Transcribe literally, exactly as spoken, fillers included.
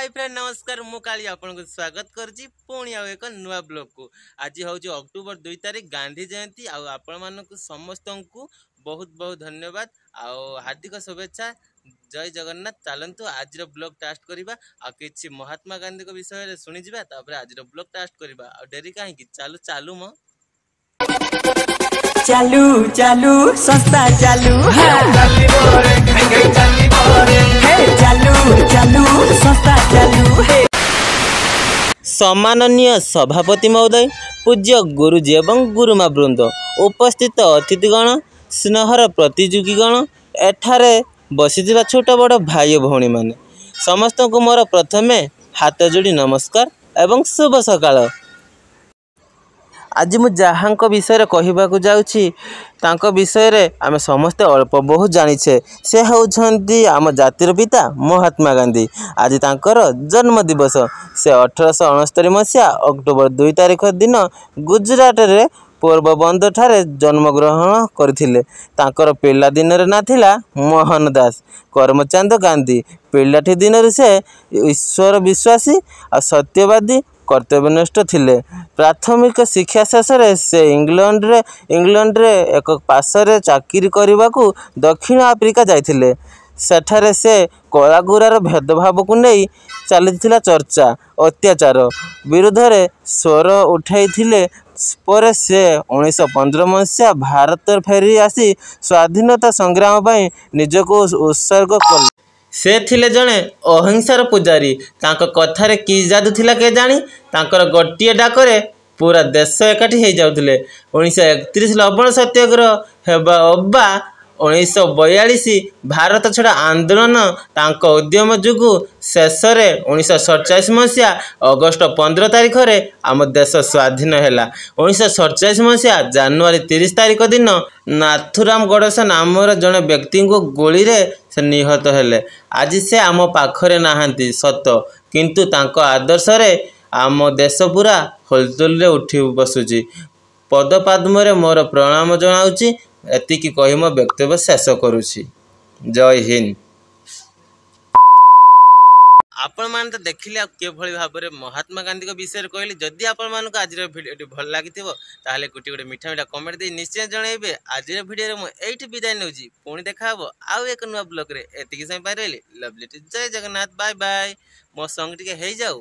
Hi friend नमस्कार मु काली आपन स्वागत करजी पुणी आ एक नुआ ब्लॉग को। आज हूँ अक्टोबर दुई तारीख गांधी जयंती आपण मानक समस्त को बहुत बहुत धन्यवाद आउ हार्दिक शुभेच्छा। जय जगन्नाथ। चलतु आज ब्लॉग टास्ट करवा आ किछि महात्मा गांधी को विषय शुणी जा आज ब्लॉग टास्ट करवा आ डेरी कहीं चालू चालू म चालू चालू संस्था चालू चालू चालू संस्था चालू। सम्माननीय सभापति महोदय, पूज्य गुरुजी एवं गुरुमा वृंद, उपस्थित अतिथिगण, स्नेहर प्रतियोगीगण, एठारे बसी छोट बड़ भाई भौणी माने समस्त को मोर प्रथमे हाथ जोड़ी नमस्कार एवं शुभ सकाळ। आज मु जहाँ विषय कहवाक जाऊँगी तांको विषय रे आमे समस्ते अल्प बहुत जानिछे। से होउछंती आम जातिर पिता महात्मा गांधी। आज तांकर जन्म दिवस। से अठारश अणस्तरी मसीहा अक्टोबर दुई तारीख दिन गुजरात रे पोरबंदर ठारे जन्मग्रहण करथिले। तांकर पिला दिन रे ना थिला मोहनदास करमचंद गांधी। पिलाठी दिन से ईश्वर विश्वासी और सत्यवादी कर्तव्यनिष्ठ थिले। प्राथमिक शिक्षा शेष से इंग्लैंड रे इंग्लैंड रे एक पासरे चाकरी करने को दक्षिण आफ्रिका जाइथिले। सेठारे से कलागुरार भेदभाव को नहीं चली चर्चा अत्याचार विरुद्ध रे स्वर उठाई पर से उन्नीस पंद्रह मसीहा भारत फेरी आसी स्वाधीनता संग्राम पर निजको उत्सर्ग कले। से थिले जड़े अहिंसार पुजारी। तांको कथारे कि जादू थिला के जानी। तांकर गोटे डाकरे पूरा देश एकाठी हो जाउथिले। उन्नीस एकतीस लवण सत्याग्रह हेबा अब्बा उन्नीस बयालीस भारत छड़ा आंदोलन तांको उद्यम जुगु शेष उन्नीस सड़चाश मसीहा अगस्ट पंद्रह तारीख रे आम देश स्वाधीन हैला। उन्नीस सड़चाश मसीहा जनवरी तीस तारीख दिन नाथुराम गड़स नाम जड़े व्यक्ति को गोली रे से निहत हेले। आज से आम पाखरे नहांती सत किंतु तांको आदर्श रे आम देश पूरा होलचुल रे उठी बसुची। पद पद्म रे मोर प्रणाम जनाउची। एतिकी कही मो वक्तव्य शेष करुछि। जय हिंद। आपण मान तो देखिले के भली भाव में महात्मा गांधी विषय कहली। जदि आपण मान को आज वीडियो भल लगी ताले गोटे गोटे मीठा मीठा कमेंट दे निश्चय जनइबे। आज वीडियो में एठी विदाय नउजी। पुणी देखा हबो आउ एक नुआ ब्लॉग रे। एतिकी समय पाइ रहली लवली टू जय जगन्नाथ। Bye bye. मो संग टिके हेई जाऊ।